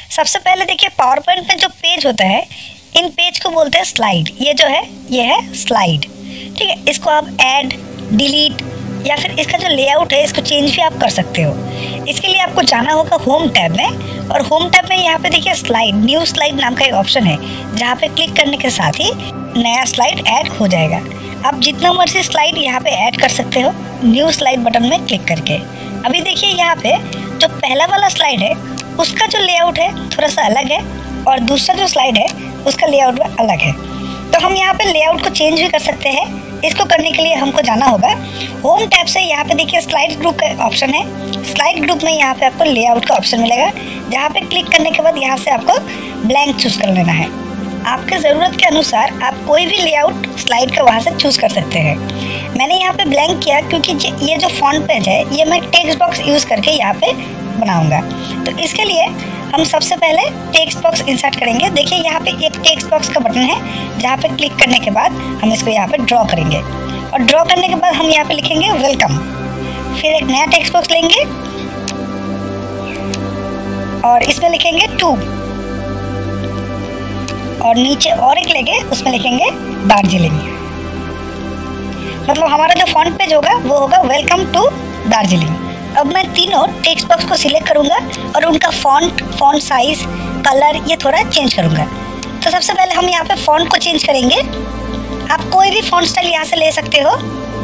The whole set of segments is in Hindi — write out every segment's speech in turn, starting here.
सबसे पहले देखिए पावर पॉइंट में जो पेज होता है, इन पेज को बोलते हैं स्लाइड। ये जो है ये है स्लाइड, ठीक है। इसको आप ऐड, डिलीट या फिर इसका जो लेआउट है इसको चेंज भी आप कर सकते हो। इसके लिए आपको जाना होगा होम टैब में, और होम टैब में यहाँ पे देखिए स्लाइड, न्यू स्लाइड नाम का एक ऑप्शन है, जहाँ पे क्लिक करने के साथ ही नया स्लाइड ऐड हो जाएगा। आप जितना मर्जी स्लाइड यहाँ पे ऐड कर सकते हो न्यू स्लाइड बटन में क्लिक करके। अभी देखिए यहाँ पे जो पहला वाला स्लाइड है उसका जो लेआउट है थोड़ा सा अलग है, और दूसरा जो स्लाइड है उसका लेआउट अलग है। तो हम यहाँ पे लेआउट को चेंज भी कर सकते हैं। इसको करने के लिए हमको जाना होगा होम टैब से, यहाँ पे देखिए स्लाइड ग्रुप का ऑप्शन है। स्लाइड ग्रुप में यहाँ पे आपको लेआउट का ऑप्शन मिलेगा, जहाँ पे क्लिक करने के बाद यहाँ से आपको ब्लैंक चूज कर लेना है। आपके ज़रूरत के अनुसार आप कोई भी लेआउट स्लाइड का वहाँ से चूज कर सकते हैं। मैंने यहाँ पे ब्लैंक किया क्योंकि ये जो फॉन्ट पेज है ये मैं टेक्स्ट बॉक्स यूज़ करके यहाँ पे बनाऊंगा। तो इसके लिए हम सबसे पहले टेक्स्ट बॉक्स इंसर्ट करेंगे। देखिए यहाँ पे एक टेक्स्ट बॉक्स का बटन है, जहाँ पे क्लिक करने के बाद हम इसको यहाँ पे ड्रॉ करेंगे, और ड्रॉ करने के बाद हम यहाँ पे लिखेंगे वेलकम। फिर एक नया टेक्स्ट बॉक्स लेंगे और इसमें लिखेंगे टू, और नीचे और एक लेंगे उसमें लिखेंगे दार्जिलिंग। मतलब हमारा जो फॉन्ट पेज होगा वो होगा वेलकम टू दार्जिलिंग। अब मैं तीनों टेक्स्ट बॉक्स को सिलेक्ट करूंगा और उनका फॉन्ट साइज, कलर ये थोड़ा चेंज करूंगा। तो सबसे पहले हम यहाँ पे फॉन्ट को चेंज करेंगे। आप कोई भी फॉन्ट स्टाइल यहाँ से ले सकते हो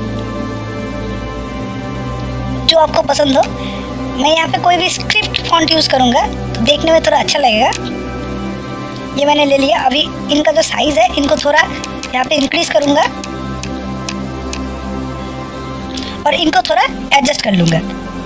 जो आपको पसंद हो। मैं यहाँ पे कोई भी स्क्रिप्ट फॉन्ट यूज करूंगा तो देखने में थोड़ा अच्छा लगेगा। ये मैंने ले लिया। अभी इनका जो साइज है इनको थोड़ा यहाँ पे इंक्रीज करूंगा और इनको थोड़ा एडजस्ट कर लूंगा।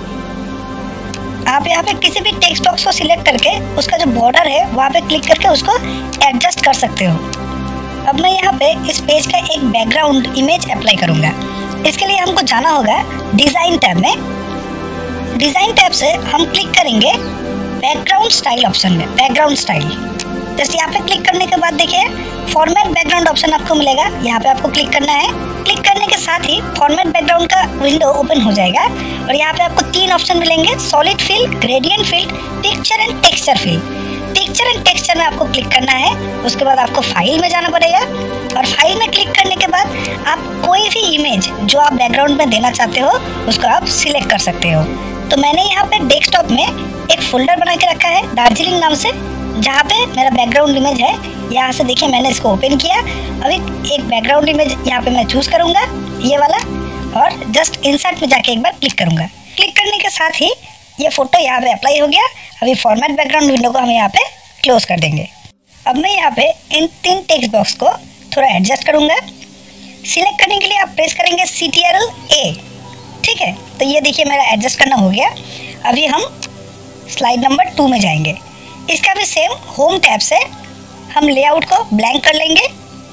आप यहाँ पे किसी भी टेक्स्ट बॉक्स को सिलेक्ट करके उसका जो बॉर्डर है वहाँ पे क्लिक करके उसको एडजस्ट कर सकते हो। अब मैं यहाँ पे इस पेज का एक बैकग्राउंड इमेज अप्लाई करूँगा। इसके लिए हमको जाना होगा डिज़ाइन टैब में। डिज़ाइन टैब से हम क्लिक करेंगे बैकग्राउंड स्टाइल ऑप्शन में, बैकग्राउंड स्टाइल। जैसे यहाँ पे क्लिक करने के बाद देखिए फॉर्मेट बैकग्राउंड ऑप्शन आपको मिलेगा, यहाँ पे आपको क्लिक करना है। क्लिक करने के साथ ही फॉर्मेट बैकग्राउंड का विंडो ओपन हो जाएगा, और यहाँ पे आपको तीन ऑप्शन मिलेंगे, solid fill, gradient fill, picture and texture fill. Picture and texture में आपको क्लिक करना है। उसके बाद आपको फाइल में जाना पड़ेगा, और फाइल में क्लिक करने के बाद आप कोई भी इमेज जो आप बैकग्राउंड में देना चाहते हो उसको आप सिलेक्ट कर सकते हो। तो मैंने यहाँ पे डेस्कटॉप में एक फोल्डर बना के रखा है दार्जिलिंग नाम से, जहाँ पे मेरा बैकग्राउंड इमेज है। यहाँ से देखिए मैंने इसको ओपन किया। अभी एक बैकग्राउंड इमेज यहाँ पे मैं चूज करूँगा, ये वाला, और जस्ट इंसर्ट में जाके एक बार क्लिक करूँगा। क्लिक करने के साथ ही ये फोटो यहाँ पे अप्लाई हो गया। अभी फॉर्मेट बैकग्राउंड विंडो को हम यहाँ पे क्लोज कर देंगे। अब मैं यहाँ पे इन तीन टेक्स्ट बॉक्स को थोड़ा एडजस्ट करूँगा। सिलेक्ट करने के लिए आप प्रेस करेंगे CTRL-A, ठीक है। तो ये देखिए मेरा एडजस्ट करना हो गया। अभी हम स्लाइड नंबर 2 में जाएंगे। इसका भी सेम होम टैब से हम लेआउट को ब्लैंक कर लेंगे।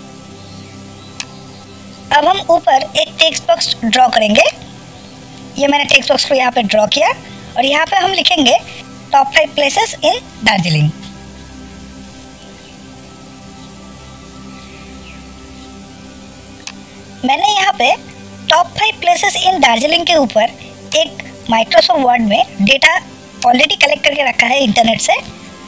अब हम ऊपर एक टेक्स्ट बॉक्स ड्रॉ करेंगे। ये मैंने टेक्स्ट बॉक्स को यहाँ पे ड्रॉ किया, और यहाँ पे हम लिखेंगे टॉप 5 प्लेसेस इन दार्जिलिंग। मैंने यहाँ पे टॉप 5 प्लेसेस इन दार्जिलिंग के ऊपर एक माइक्रोसॉफ्ट वर्ड में डेटा ऑलरेडी कलेक्ट करके रखा है इंटरनेट से।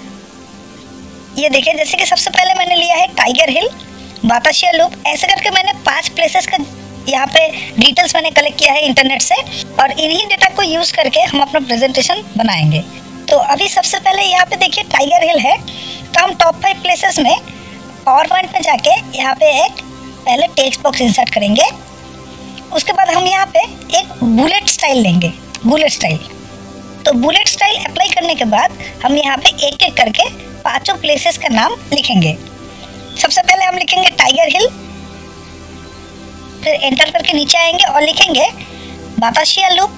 ये देखिए, जैसे कि सबसे पहले मैंने लिया है टाइगर हिल, बातासिया लूप। ऐसे करके मैंने 5 प्लेसेस का यहाँ पे डिटेल्स मैंने कलेक्ट किया है इंटरनेट से, और इन्हीं डेटा को यूज़ करके हम अपना प्रेजेंटेशन बनाएंगे। तो अभी सबसे पहले यहाँ पे देखिए टाइगर हिल है, तो हम टॉप 5 प्लेसेस में पावर पॉइंट में जाके यहाँ पे एक पहले टेक्स्ट बॉक्स इंसर्ट करेंगे। उसके बाद हम यहाँ पे एक बुलेट स्टाइल लेंगे, बुलेट स्टाइल। तो बुलेट स्टाइल अप्लाई करने के बाद हम यहाँ पे एक एक करके 5 प्लेसेस का नाम लिखेंगे। सबसे पहले हम लिखेंगे टाइगर हिल, फिर एंटर करके नीचे आएंगे और लिखेंगे बातासिया लूप।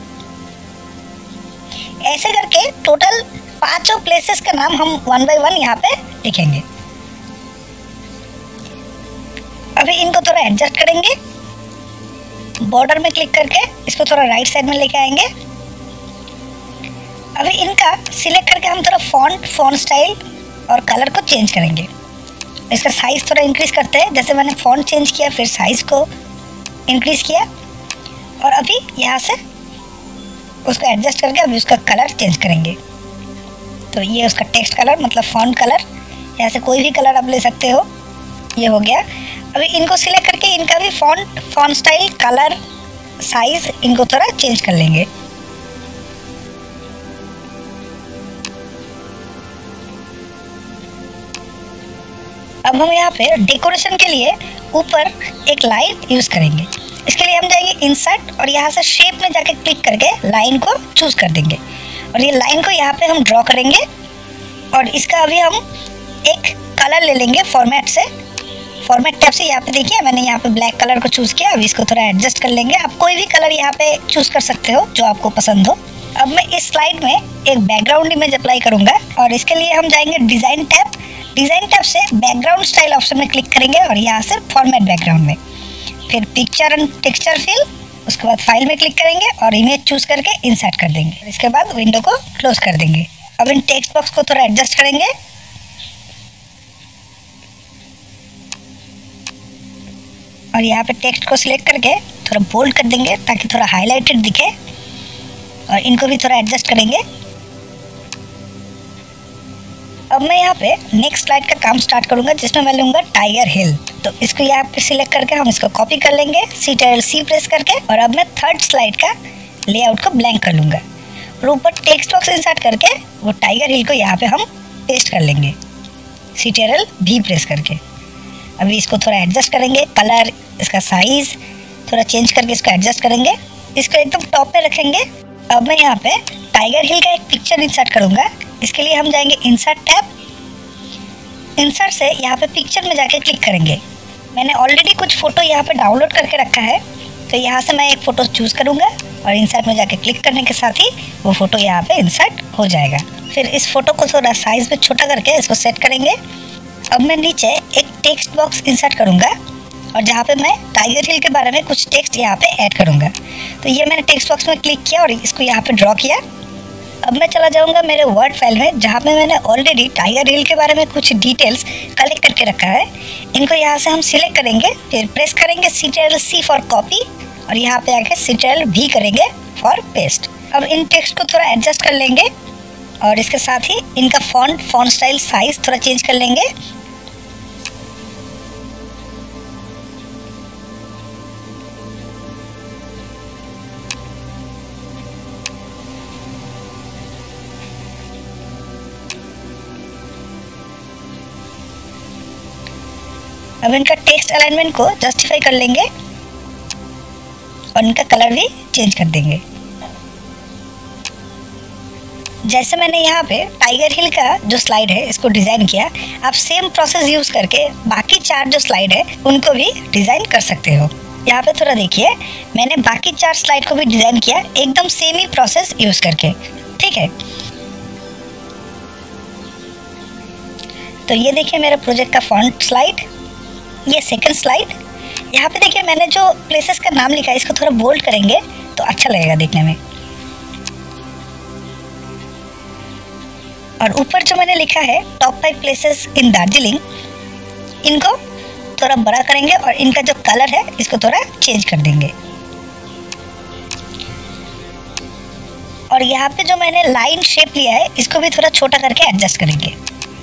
ऐसे करके टोटल 5 प्लेसेस का नाम हम 1 बाय 1 यहाँ पे लिखेंगे। अभी इनको थोड़ा एडजस्ट करेंगे, बॉर्डर में क्लिक करके इसको थोड़ा राइट साइड में लेके आएंगे। अभी इनका सिलेक्ट करके हम थोड़ा फॉन्ट स्टाइल और कलर को चेंज करेंगे। इसका साइज थोड़ा इंक्रीज करते हैं। जैसे मैंने फॉन्ट चेंज किया, फिर साइज को इंक्रीज किया, और अभी यहाँ से उसको एडजस्ट करके अभी उसका कलर चेंज करेंगे। तो ये उसका टेक्स्ट कलर मतलब फॉन्ट कलर, यहाँ से कोई भी कलर आप ले सकते हो। ये हो गया। अभी इनको सिलेक्ट करके इनका भी फॉन्ट स्टाइल, कलर, साइज इनको थोड़ा चेंज कर लेंगे। अब हम यहाँ पे डेकोरेशन के लिए ऊपर एक लाइन यूज करेंगे। इसके लिए हम जाएंगे इंसर्ट और यहाँ से शेप में जाके क्लिक करके लाइन को चूज कर देंगे और ये लाइन को यहाँ पे हम ड्रॉ करेंगे और इसका अभी हम एक कलर ले लेंगे फॉर्मेट से। फॉर्मेट टैब से यहाँ पे देखिए मैंने यहाँ पे ब्लैक कलर को चूज किया। अभी इसको थोड़ा एडजस्ट कर लेंगे। आप कोई भी कलर यहाँ पे चूज कर सकते हो जो आपको पसंद हो। अब मैं इस स्लाइड में एक बैकग्राउंड इमेज अप्लाई करूंगा और इसके लिए हम जाएंगे डिजाइन टैब। डिजाइन टैब से बैकग्राउंड स्टाइल ऑप्शन में क्लिक करेंगे और यहाँ से फॉर्मेट बैकग्राउंड में, फिर पिक्चर एंड टेक्सचर फिल, उसके बाद फाइल में क्लिक करेंगे और इमेज चूज करके इंसर्ट कर देंगे। इसके बाद विंडो को क्लोज कर देंगे। अब इन टेक्स्ट बॉक्स को थोड़ा एडजस्ट करेंगे और यहाँ पे टेक्स्ट को सिलेक्ट करके थोड़ा बोल्ड कर देंगे ताकि थोड़ा हाईलाइटेड दिखे और इनको भी थोड़ा एडजस्ट करेंगे। अब मैं यहाँ पे नेक्स्ट स्लाइड का काम स्टार्ट करूंगा जिसमें मैं लूंगा टाइगर हिल। तो इसको यहाँ पे सिलेक्ट करके हम इसको कॉपी कर लेंगे Ctrl+C प्रेस करके और अब मैं थर्ड स्लाइड का लेआउट को ब्लैंक कर लूंगा और ऊपर टेक्स्ट बॉक्स इंसर्ट करके वो टाइगर हिल को यहाँ पे हम पेस्ट कर लेंगे Ctrl+V प्रेस करके। अभी इसको थोड़ा एडजस्ट करेंगे, कलर, इसका साइज थोड़ा चेंज करके इसको एडजस्ट करेंगे। इसको एकदम टॉप पे रखेंगे। अब मैं यहाँ पे टाइगर हिल का एक पिक्चर इंसर्ट करूंगा। इसके लिए हम जाएंगे इंसर्ट टैब। इंसर्ट से यहाँ पे पिक्चर में जाके क्लिक करेंगे। मैंने ऑलरेडी कुछ फोटो यहाँ पे डाउनलोड करके रखा है तो यहाँ से मैं एक फ़ोटो चूज़ करूँगा और इंसर्ट में जाके क्लिक करने के साथ ही वो फ़ोटो यहाँ पे इंसर्ट हो जाएगा। फिर इस फोटो को थोड़ा साइज़ में छोटा करके इसको सेट करेंगे। अब मैं नीचे एक टेक्स्ट बॉक्स इंसर्ट करूँगा और जहाँ पे मैं टाइगर हिल के बारे में कुछ टेक्स्ट यहाँ पे ऐड करूँगा। तो ये मैंने टेक्स्ट बॉक्स में क्लिक किया और इसको यहाँ पे ड्रॉ किया। अब मैं चला जाऊँगा मेरे वर्ड फाइल में जहाँ पे मैंने ऑलरेडी टाइगर हिल के बारे में कुछ डिटेल्स कलेक्ट करके रखा है। इनको यहाँ से हम सिलेक्ट करेंगे, फिर प्रेस करेंगे Ctrl+C फॉर कॉपी और यहाँ पे आके Ctrl+V करेंगे फॉर पेस्ट। अब इन टेक्स्ट को थोड़ा एडजस्ट कर लेंगे और इसके साथ ही इनका फॉन्ट स्टाइल, साइज थोड़ा चेंज कर लेंगे। अब इनका टेक्स्ट अलाइनमेंट को जस्टिफाई कर लेंगे और इनका कलर भी चेंज कर देंगे। जैसे मैंने यहाँ पे टाइगर हिल का जो स्लाइड है इसको डिज़ाइन किया, आप सेम प्रोसेस यूज़ करके बाकी 4 जो स्लाइड है उनको भी डिज़ाइन कर सकते हो। यहाँ पे थोड़ा देखिए, मैंने बाकी 4 स्लाइड को भी डिज़ाइन किया एकदम सेम ही प्रोसेस यूज़ करके, ठीक है। तो ये देखिए मेरा प्रोजेक्ट का फॉन्ट स्लाइड, ये सेकंड स्लाइड। यहाँ पे देखिए मैंने जो प्लेसेस का नाम लिखा है इसको थोड़ा बोल्ड करेंगे तो अच्छा लगेगा देखने में। और ऊपर जो मैंने लिखा है टॉप 5 प्लेसेस इन दार्जिलिंग, इनको थोड़ा बड़ा करेंगे और इनका जो कलर है इसको थोड़ा चेंज कर देंगे। और यहाँ पे जो मैंने लाइन शेप लिया है इसको भी थोड़ा छोटा करके एडजस्ट करेंगे।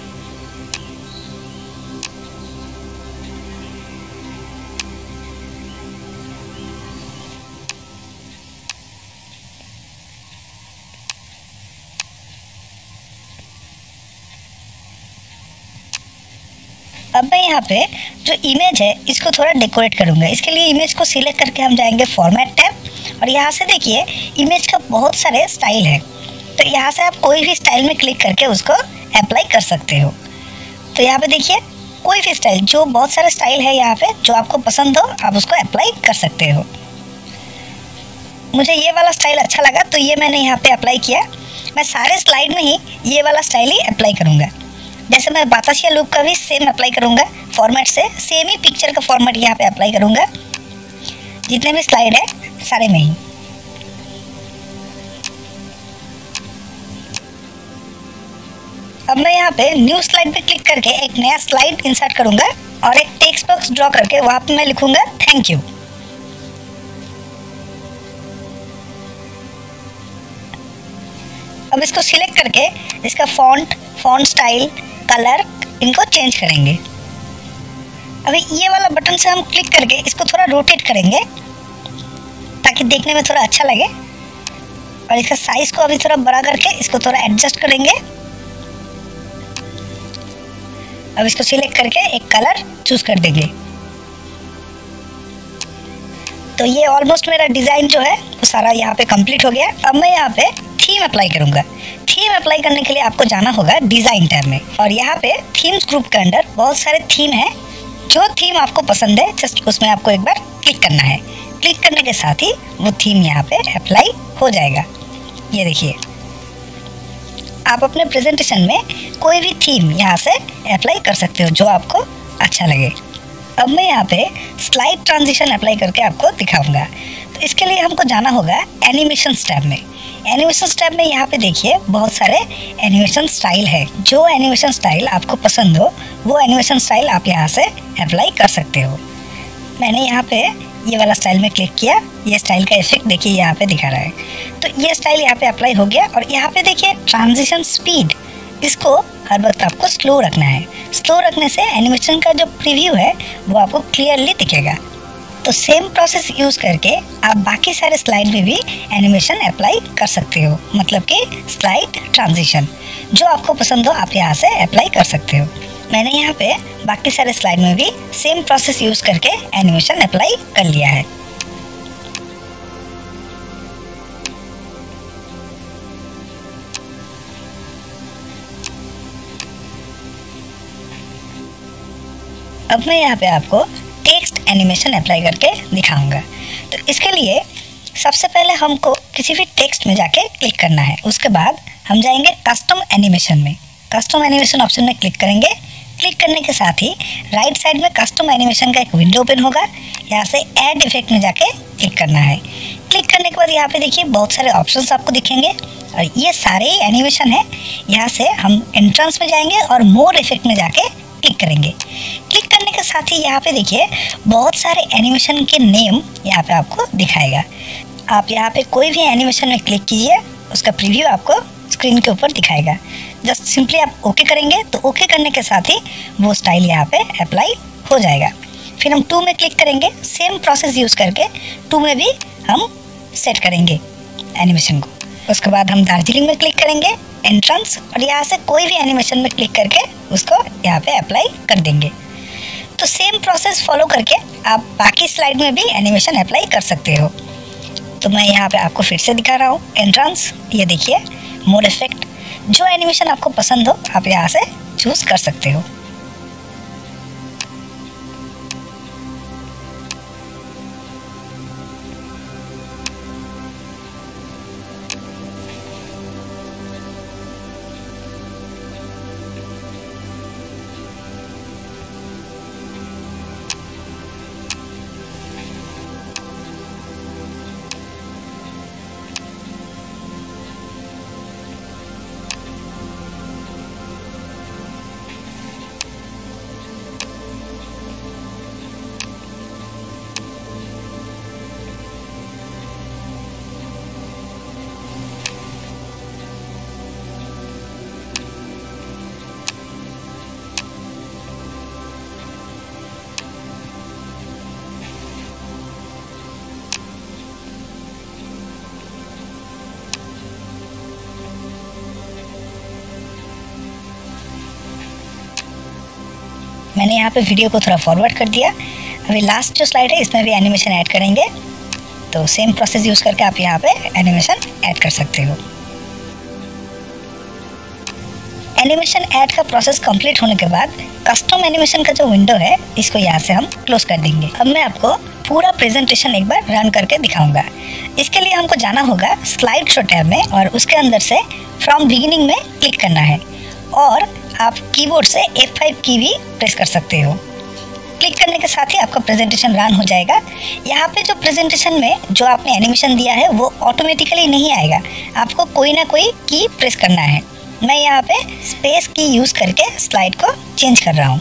अब मैं यहाँ पे जो इमेज है इसको थोड़ा डेकोरेट करूँगा। इसके लिए इमेज को सिलेक्ट करके हम जाएंगे फॉर्मेट टैब और यहाँ से देखिए इमेज का बहुत सारे स्टाइल है। तो यहाँ से आप कोई भी स्टाइल में क्लिक करके उसको अप्लाई कर सकते हो। तो यहाँ पे देखिए कोई भी स्टाइल, जो बहुत सारे स्टाइल है यहाँ पे, जो आपको पसंद हो आप उसको अप्लाई कर सकते हो। मुझे ये वाला स्टाइल अच्छा लगा तो ये मैंने यहाँ पे अप्लाई किया। मैं सारे स्लाइड में ही ये वाला स्टाइल ही अप्लाई करूँगा। जैसे मैं बतासिया लूप का भी सेम अप्लाई करूँगा, फॉर्मेट से सेम ही पिक्चर का फॉर्मेट यहाँ पे अप्लाई करूँगा। जितने भी स्लाइड है सारे में ही। अब मैं यहाँ पे न्यू स्लाइड पे क्लिक करके एक नया स्लाइड इंसर्ट करूँगा और एक टेक्स्ट बॉक्स ड्रॉ करके वहाँ पे मैं लिखूँगा थैंक यू। अब इसको सिलेक्ट करके इसका फॉन्ट स्टाइल, कलर इनको चेंज करेंगे। अभी ये वाला बटन से हम क्लिक करके इसको थोड़ा रोटेट करेंगे ताकि देखने में थोड़ा अच्छा लगे, और इसका साइज को अभी थोड़ा बड़ा करके इसको थोड़ा एडजस्ट करेंगे। अब इसको सिलेक्ट करके एक कलर चूज कर देंगे। तो ये ऑलमोस्ट मेरा डिज़ाइन जो है वो सारा यहाँ पे कंप्लीट हो गया। अब मैं यहाँ पे थीम अप्लाई करूँगा। थीम अप्लाई करने के लिए आपको जाना होगा डिज़ाइन टैब में, और यहाँ पे थीम्स ग्रुप के अंदर बहुत सारे थीम हैं। जो थीम आपको पसंद है जस्ट उसमें आपको एक बार क्लिक करना है। क्लिक करने के साथ ही वो थीम यहाँ पे अप्लाई हो जाएगा। ये देखिए, आप अपने प्रेजेंटेशन में कोई भी थीम यहाँ से अप्लाई कर सकते हो जो आपको अच्छा लगे। अब मैं यहाँ पे स्लाइड ट्रांजिशन अप्लाई करके आपको दिखाऊंगा। तो इसके लिए हमको जाना होगा एनिमेशन टैब में। एनिमेशन टैब में यहाँ पे देखिए बहुत सारे एनिमेशन स्टाइल है। जो एनिमेशन स्टाइल आपको पसंद हो वो एनिमेशन स्टाइल आप यहाँ से अप्लाई कर सकते हो। मैंने यहाँ पे ये वाला स्टाइल में क्लिक किया। ये स्टाइल का इफेक्ट देखिए यहाँ पे दिखा रहा है। तो ये स्टाइल यहाँ पे अप्लाई हो गया, और यहाँ पे देखिए ट्रांजिशन स्पीड, इसको हर वक्त आपको स्लो रखना है। स्लो रखने से एनिमेशन का जो प्रीव्यू है वो आपको क्लियरली दिखेगा। तो सेम प्रोसेस यूज़ करके आप बाकी सारे स्लाइड में भी एनिमेशन अप्लाई कर सकते हो, मतलब कि स्लाइड ट्रांजिशन जो आपको पसंद हो आप यहाँ से अप्लाई कर सकते हो। मैंने यहाँ पे बाकी सारे स्लाइड में भी सेम प्रोसेस यूज़ करके एनिमेशन अप्लाई कर लिया है। अब मैं यहाँ पे आपको टेक्स्ट एनिमेशन अप्लाई करके दिखाऊंगा। तो इसके लिए सबसे पहले हमको किसी भी टेक्स्ट में जाके क्लिक करना है। उसके बाद हम जाएंगे कस्टम एनिमेशन में। कस्टम एनिमेशन ऑप्शन में क्लिक करेंगे। क्लिक करने के साथ ही राइट साइड में कस्टम एनिमेशन का एक विंडो ओपन होगा। यहाँ से ऐड इफेक्ट में जाके क्लिक करना है। क्लिक करने के बाद यहाँ पे देखिए बहुत सारे ऑप्शंस आपको दिखेंगे, और ये सारे एनिमेशन है। यहाँ से हम एंट्रेंस में जाएंगे और मोर इफेक्ट में जाके क्लिक करेंगे। क्लिक करने के साथ ही यहाँ पे देखिए बहुत सारे एनिमेशन के नेम यहाँ पे आपको दिखाएगा। आप यहाँ पे कोई भी एनिमेशन में क्लिक कीजिए, उसका प्रीव्यू आपको स्क्रीन के ऊपर दिखाएगा। जस्ट सिंपली आप ओके करेंगे तो ओके करने के साथ ही वो स्टाइल यहाँ पे अप्लाई हो जाएगा। फिर हम 2 में क्लिक करेंगे। सेम प्रोसेस यूज़ करके 2 में भी हम सेट करेंगे एनिमेशन को। उसके बाद हम दार्जिलिंग में क्लिक करेंगे, एंट्रेंस, और यहाँ से कोई भी एनिमेशन में क्लिक करके उसको यहाँ पे अप्लाई कर देंगे। तो सेम प्रोसेस फॉलो करके आप बाकी स्लाइड में भी एनिमेशन अप्लाई कर सकते हो। तो मैं यहाँ पे आपको फिर से दिखा रहा हूँ एंट्रेंस। ये देखिए मोर इफेक्ट, जो एनिमेशन आपको पसंद हो आप यहाँ से चूज कर सकते हो। मैंने यहाँ पे वीडियो को थोड़ा फॉरवर्ड कर दिया। अभी लास्ट जो स्लाइड है इसमें भी एनिमेशन ऐड करेंगे। तो सेम प्रोसेस यूज़ करके आप यहाँ पे एनिमेशन ऐड कर सकते हो। एनिमेशन ऐड का प्रोसेस कंप्लीट होने के बाद कस्टम एनिमेशन का जो विंडो है इसको यहाँ से हम क्लोज कर देंगे। अब मैं आपको पूरा प्रेजेंटेशन एक बार रन करके दिखाऊंगा। इसके लिए हमको जाना होगा स्लाइड शो टैब में, और उसके अंदर से फ्रॉम बिगिनिंग में क्लिक करना है, और आप कीबोर्ड से F5 की भी प्रेस कर सकते हो। क्लिक करने के साथ ही आपका प्रेजेंटेशन रन हो जाएगा। यहाँ पे जो प्रेजेंटेशन में जो आपने एनिमेशन दिया है वो ऑटोमेटिकली नहीं आएगा, आपको कोई ना कोई की प्रेस करना है। मैं यहाँ पे स्पेस की यूज़ करके स्लाइड को चेंज कर रहा हूँ।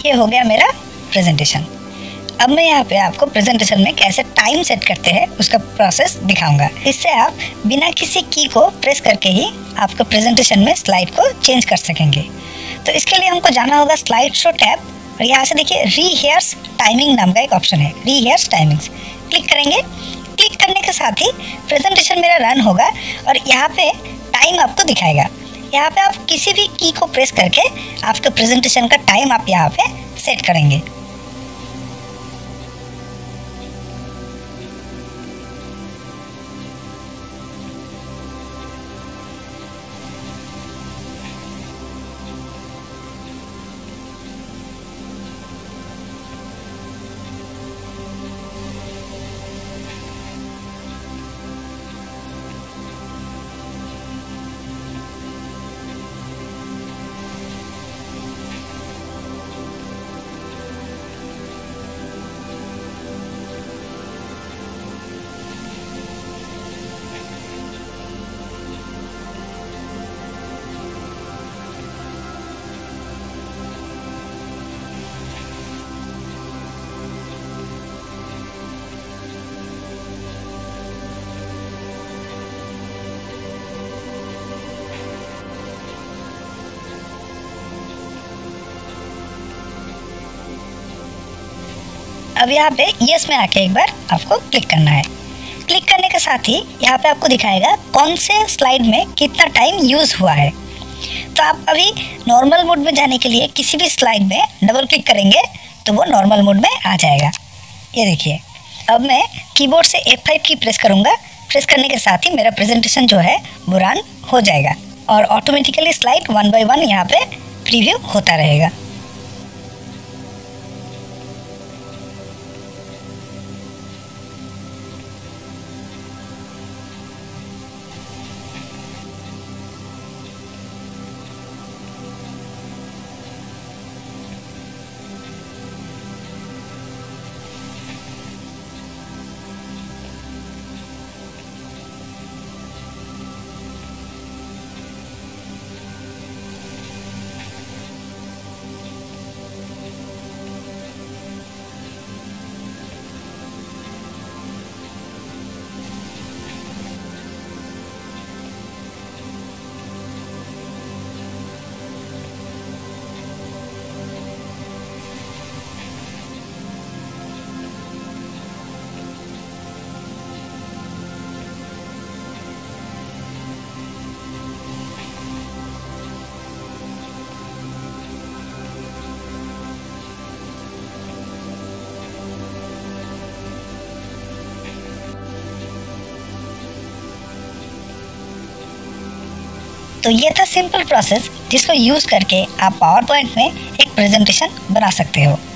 ये हो गया मेरा प्रेजेंटेशन। अब मैं यहाँ पे आपको प्रेजेंटेशन में कैसे टाइम सेट करते हैं उसका प्रोसेस दिखाऊंगा। इससे आप बिना किसी की को प्रेस करके ही आपके प्रेजेंटेशन में स्लाइड को चेंज कर सकेंगे। तो इसके लिए हमको जाना होगा स्लाइड शो टैब और यहाँ से देखिए रीहेयर्स टाइमिंग नाम का एक ऑप्शन है, रीहेयर्स टाइमिंग्स, क्लिक करेंगे। क्लिक करने के साथ ही प्रेजेंटेशन मेरा रन होगा और यहाँ पे टाइम आपको दिखाएगा। यहाँ पे आप किसी भी की को प्रेस करके आपके प्रेजेंटेशन का टाइम आप यहाँ पे सेट करेंगे। अब यहाँ पे यस में आके एक बार आपको क्लिक करना है। क्लिक करने के साथ ही यहाँ पे आपको दिखाएगा कौन से स्लाइड में कितना टाइम यूज़ हुआ है। तो आप अभी नॉर्मल मोड में जाने के लिए किसी भी स्लाइड में डबल क्लिक करेंगे तो वो नॉर्मल मोड में आ जाएगा। ये देखिए, अब मैं कीबोर्ड से F5 की प्रेस करूँगा। प्रेस करने के साथ ही मेरा प्रेजेंटेशन जो है वो रन हो जाएगा और ऑटोमेटिकली स्लाइड 1 बाय 1 यहाँ पे प्रीव्यू होता रहेगा। तो ये था सिंपल प्रोसेस जिसको यूज़ करके आप पावर पॉइंट में एक प्रेजेंटेशन बना सकते हो।